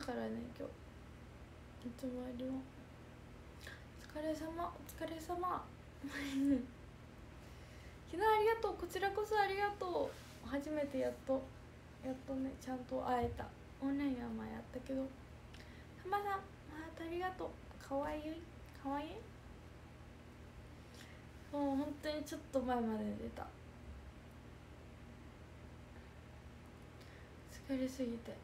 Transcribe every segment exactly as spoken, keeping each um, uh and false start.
からね今日。いつもよりもお疲れ様お疲れ様昨日ありがとう。こちらこそありがとう。初めてやっとやっとねちゃんと会えた。オンラインは前やったけど。たまさんハートありがとう。かわいいかわいい。もう本当にちょっと前まで出た。疲れすぎて。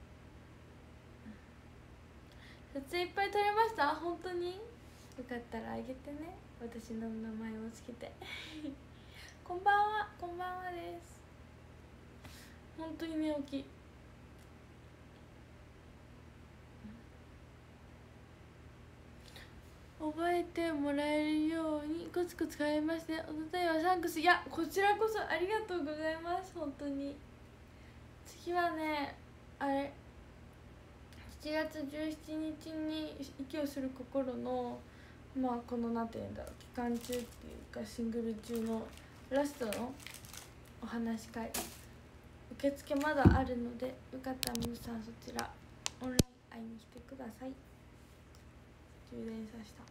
撮影いっぱい撮れました。本当によかったらあげてね。私の名前をつけてこんばんはこんばんはです。本当に寝起き。覚えてもらえるようにコツコツ変えまして、おとといはサンクス。いやこちらこそありがとうございます。本当に次はねあれしちがつじゅうしちにちに息をする心のまあこのなんていうんだろう期間中っていうかシングル中のラストのお話会受付まだあるので、よかったら皆さんそちらオンライン会いに来てください。充電させた。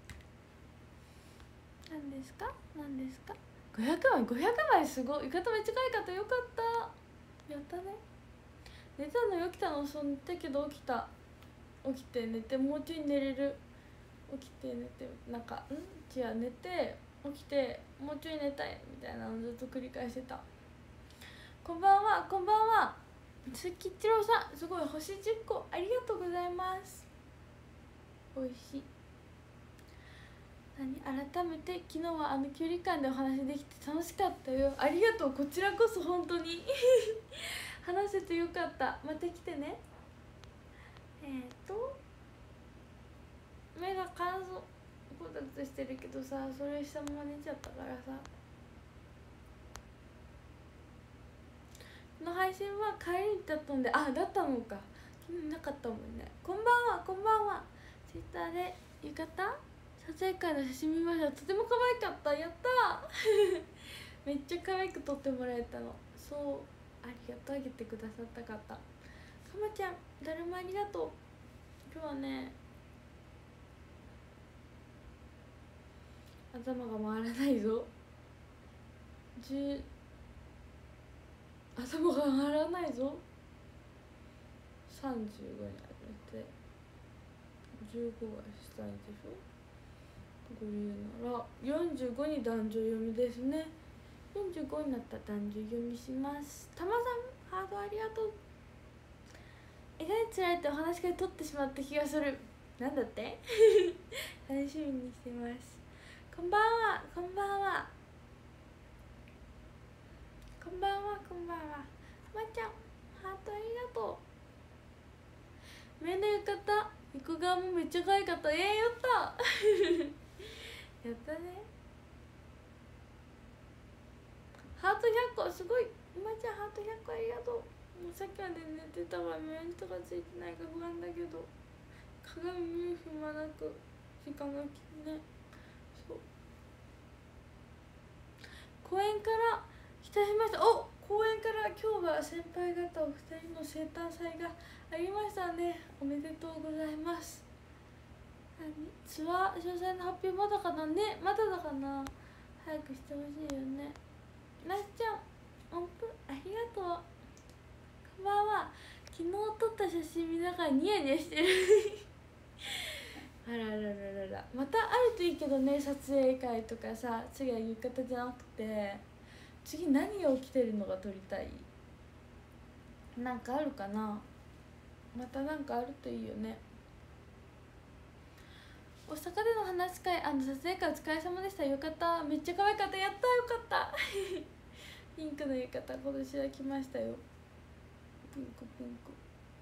何ですか何ですか。ごひゃくまいごひゃくまいすごい。浴衣めっちゃ可愛かった。よかった。やったね。寝たの起きたの遅寝たけど起きた。起きて寝てもうちょい寝れる。起きて寝てなんかん違う寝て起きてもうちょい寝たいみたいなのずっと繰り返してた。こんばんはこんばんは。つきちろうさんすごい星じゅっこありがとうございます。おいしい。何改めて昨日はあの距離感でお話できて楽しかったよ。ありがとう。こちらこそ本当に話せてよかった。また来てね。えっ、ー、と目が乾燥こたつしてるけどさ、それしたまま寝ちゃったからさ。この配信は帰りだったんで、あだったのか昨日なかったもんね。こんばんはこんばんは。ツイッターで浴衣撮影会の写真見ました。とても可愛かった。やっためっちゃ可愛く撮ってもらえたの。そうありがとう。あげてくださった方かまちゃんだるまありがとう。今日はね頭が回らないぞ。じゅう頭が回らないぞ。さんじゅうごに上げてじゅうごはしたいでしょ。これ言うならよんじゅうごに男女読みですね。よんじゅうごになったら男女読みします。たまさんハードありがとう。えらいつられてお話が取ってしまった気がする。なんだって楽しみにしてます。こんばんはこんばんはこんばんはこんばんは。まーちゃんハートありがとう。目の浴衣横顔もめっちゃ可愛かった。えー、やったやったね。ハートひゃっこすごい。まーちゃんハートひゃっこありがとう。もうさっきまで寝てたから目とかついてないか不安だけど鏡見る暇なく時間がきてね。そう公園から来たしました。お公園から今日は先輩方お二人の生誕祭がありましたね。おめでとうございます。ツアー詳細の発表まだかなね。まだだかな。早くしてほしいよね。なしちゃん音符ありがとう。こんばんは。昨日撮った写真見ながらニヤニヤしてるあららららら。またあるといいけどね。撮影会とかさ。次は浴衣じゃなくて次何を着てるのが撮りたい。なんかあるかな。またなんかあるといいよね。大阪での話し会あの撮影会お疲れ様でした。浴衣めっちゃ可愛かった。やったよかったピンクの浴衣今年は来ましたよ。ピンクピンク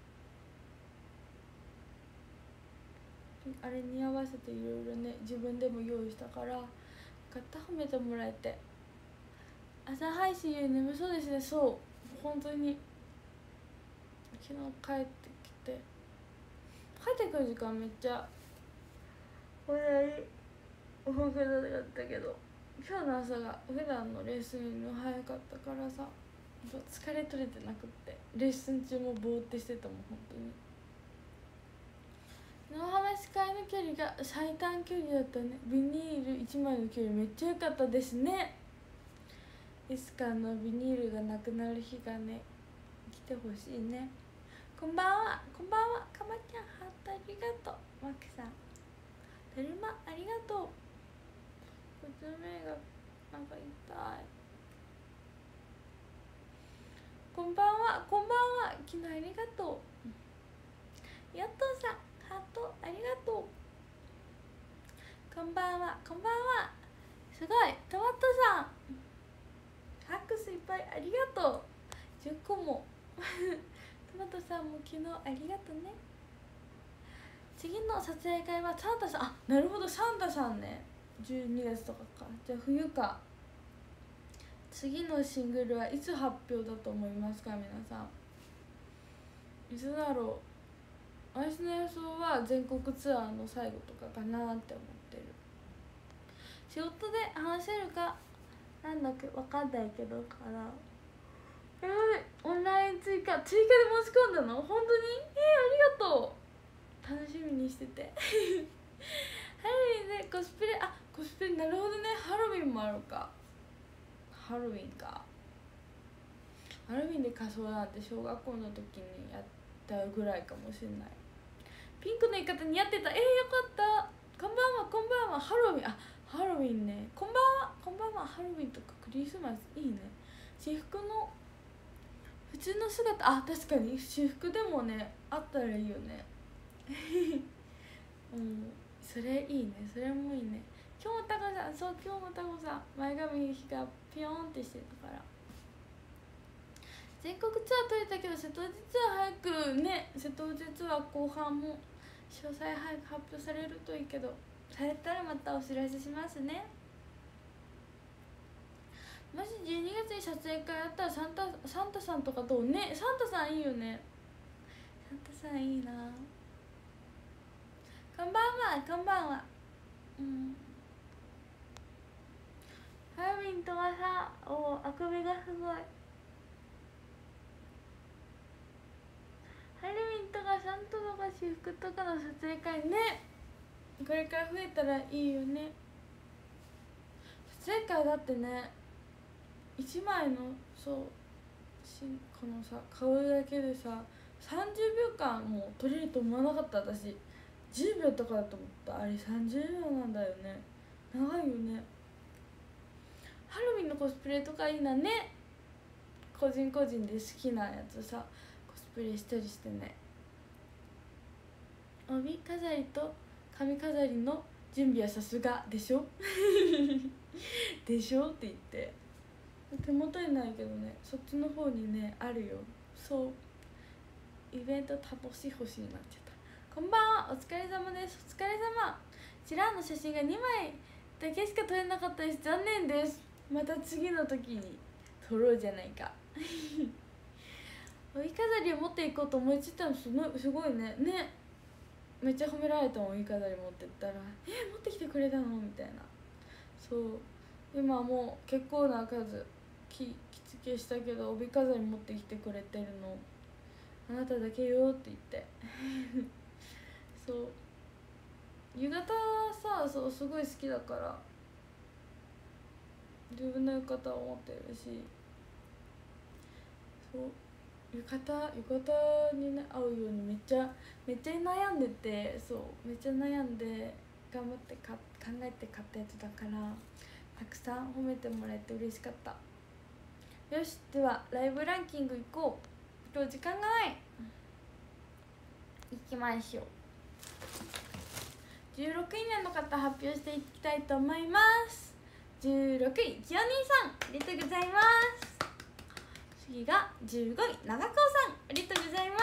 あれに合わせていろいろね自分でも用意したからよかった。褒めてもらえて。朝配信より眠そうですね。そう本当に昨日帰ってきて帰ってくる時間めっちゃ早いお風呂だったけど今日の朝が普段のレッスンよりも早かったからさ疲れ取れてなくってレッスン中もぼーってしてたもん本当に。 距離が最短距離だったね。ビニールいちまいの距離めっちゃ良かったですね。いつかのビニールがなくなる日がね来てほしいね。こんばんは、こんばんは。かまちゃんハートありがとう。マキさんだるまありがとう。靴目がなんか痛い。こんばんは、こんばんは。昨日ありがとう。やっとうさんハートありがとう。こんばんは、こんばんは。すごい、トマトさんハックスいっぱいありがとう。じゅっこもトマトさんも昨日ありがとうね。次の撮影会はサンタさん。あ、なるほど、サンタさんね。じゅうにがつとかか。じゃあ冬か。次のシングルはいつ発表だと思いますか皆さん。いつだろう。私の予想は全国ツアーの最後とかかなって思ってる。仕事で話せるかなんだっけ分かんないけどかな。やばい、オンライン追加追加で申し込んだの本当に。えー、ありがとう。楽しみにしててハロウィンでコスプレ。あ、コスプレなるほどね。ハロウィンもあるか。ハロウィンか。ハロウィンで仮装なんて小学校の時にやったぐらいかもしれない。ピンクの浴衣似合ってた。えー、よかった。こんばんは、こんばんは。ハロウィン、あ、ハロウィンね。こんばんは、こんばんは。ハロウィンとかクリスマスいいね。私服の普通の姿、あ、確かに私服でもねあったらいいよねうん、それいいね。それもいいね。今日もタコさん、そう、今日もタコさん前髪がピヨーンってしてたから。全国ツアー取れたけど瀬戸内ツアー早くね。瀬戸内ツアー後半も詳細早く発表されるといいけど、されたらまたお知らせしますね。もしじゅうにがつに撮影会あったらサンタサンタさんとかどうね。サンタさんいいよね。サンタさんいいな。こんばんは、こんばんは。うん、ハロウィンとはさ、おあくびがすごい。ハロウィンとかサンタとか私服とかの撮影会ね、これから増えたらいいよね。撮影会だってね、いちまいのそうしこのさ顔だけでささんじゅうびょうかんも撮れると思わなかった。私じゅうびょうとかだと思った。あれさんじゅうびょうなんだよね。長いよね。ハロウィンのコスプレとかいいなね。個人個人で好きなやつさコスプレしたりしてね。帯飾りと髪飾りの準備はさすがでしょでしょって言って手元にないけどね、そっちの方にねあるよ。そうイベント楽しい星になっちゃった。こんばんは、お疲れ様です。お疲れ様。ちらの写真がにまいだけしか撮れなかったです。残念です。また次の時に撮ろうじゃないか帯飾りを持っていこうと思いついたのすごいすごいね。ね、めっちゃ褒められたもん。帯飾り持ってったら「え持ってきてくれたの?」みたいな。そう今もう結構な数き着付けしたけど帯飾り持ってきてくれてるのあなただけよって言ってそう浴衣さ、そうすごい好きだから自分の浴衣を持ってるし、そう浴衣浴衣に、ね、合うようにめっちゃめっちゃ悩んでて、そうめっちゃ悩んで頑張ってか考えて買ったやつだからたくさん褒めてもらえて嬉しかった。よし、ではライブランキングいこう。今日時間がない。いきましょう。じゅうろくいめの方発表していきたいと思います。じゅうろくい、きよにさん、ありがとうございます。次がじゅうごい、長子さん、ありがとうございます。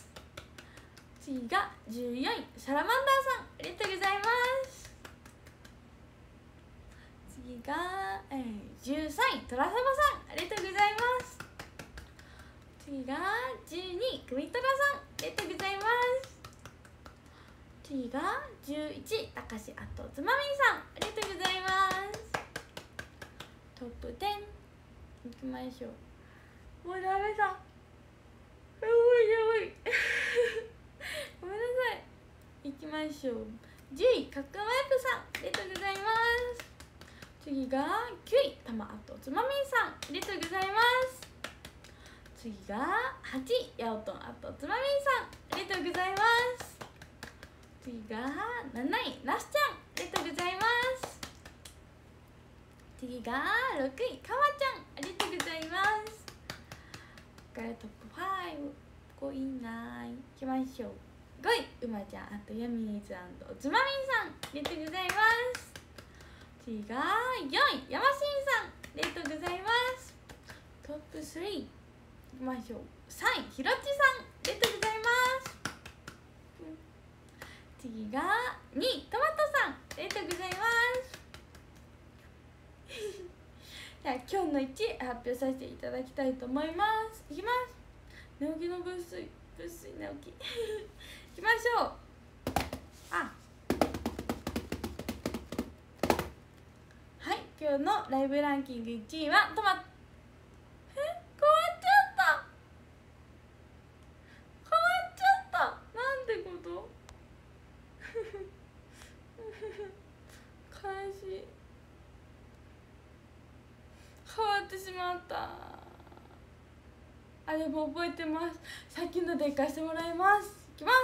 次がじゅうよんい、サラマンダーさん、ありがとうございます。次が、えー、じゅうさんい、トラサバさん、ありがとうございます。次がじゅうにい、クミトラさん、ありがとうございます。次がじゅういちい、たかしあとつまみさん、ありがとうございます。トップじゅういきましょう。もうダメだ、やばいやばいごめんなさい。いきましょう。 じゅういかっこマイプさん、ありがとうございます。次がきゅういたまあとつまみんさん、ありがとうございます。次がはちいやおとんあとつまみんさん、ありがとうございます。次がなないなすちゃん、ありがとうございます。次がろくいかまちゃん、ありがとうございます。ここからトップご、ごい以内いきましょう。ごい、うまちゃん、あとやみーずおつまみんさん、ありがとうございます。次がよんい、やましんさん、ありがとうございます。トップさんいきましょう。さんい、ひろちさん、ありがとうございます。次がにい、トマトさん、ありがとうございますじゃあ今日のいちい発表させていただきたいと思います。いきます。寝起きの分水分水寝起きいきましょう。あはい、今日のライブランキングいちいはトマト。え、変わっちゃった、変わっちゃった、なんてこと返し変わってしまった。あ、でも覚えてます。さっきので行かせてもらいます。いきます。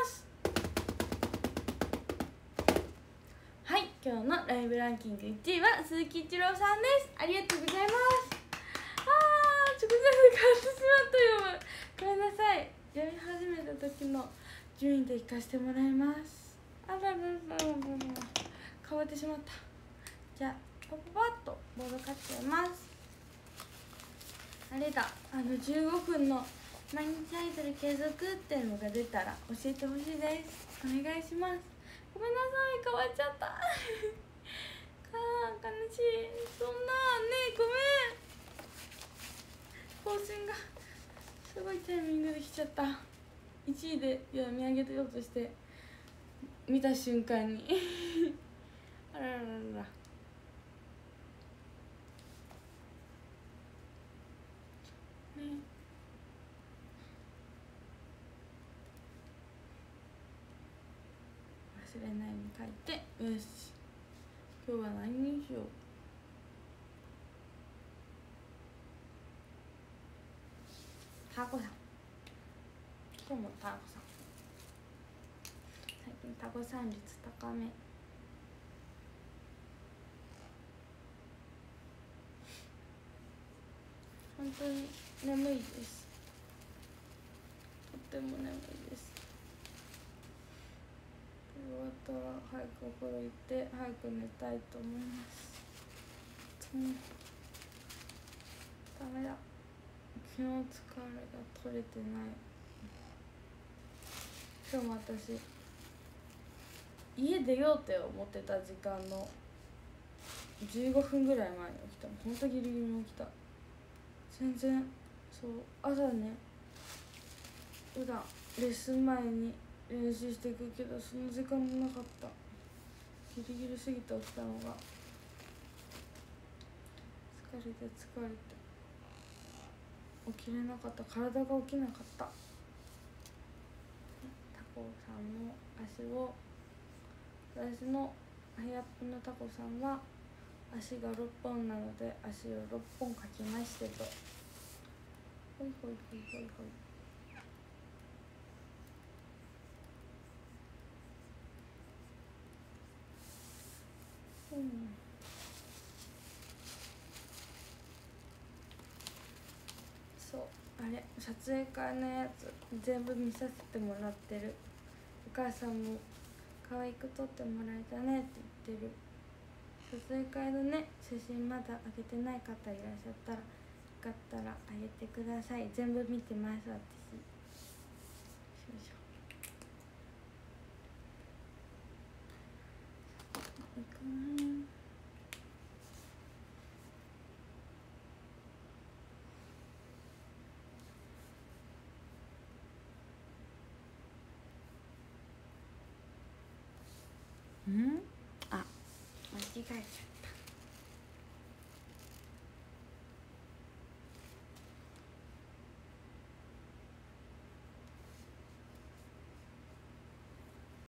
はい、今日のライブランキングいちいは鈴木一郎さんです。ありがとうございます。あー、直前で変わってしまったよ。ごめんなさい。やり始めた時の順位で行かせてもらいます。あらららららら、変わってしまった。じゃあパパパッとボード買っちゃいます。あれだ、あのじゅうごふんの毎日アイドル継続っていうのが出たら教えてほしいです。お願いします。ごめんなさい、変わっちゃったかあ、悲しい。そんなね、ごめん、更新がすごいタイミングで来ちゃった。いちいで読み上げてようとして見た瞬間にあららららら、忘れないように書いて、よし、今日は何にしよう。タコさん、今日もタコさん、最近タコさん率高め。本当に眠いです。とっても眠いです。終わったら早くお風呂行って早く寝たいと思います。うん、ダメだ、昨日疲れが取れてない。今日も私家出ようって思ってた時間のじゅうごふんぐらい前に起きた。ほんとギリギリに起きた。全然、そう朝ね、普段レッスン前に練習していくけどその時間もなかった。ギリギリすぎて起きたのが疲れて疲れて起きれなかった。体が起きなかった。タコさんの足を、私のハイアップのタコさんは足がろっぽんなので足をろっぽん描きましてと、ほいほいほいほいほい。うん、そう、あれ撮影会のやつ全部見させてもらってる。お母さんも可愛く撮ってもらえたねって言ってる。撮影会のね写真まだ上げてない方いらっしゃったらよかったらあげてください。全部見てます私。よいしょ。いいかな。うん、あ、間違えちゃった。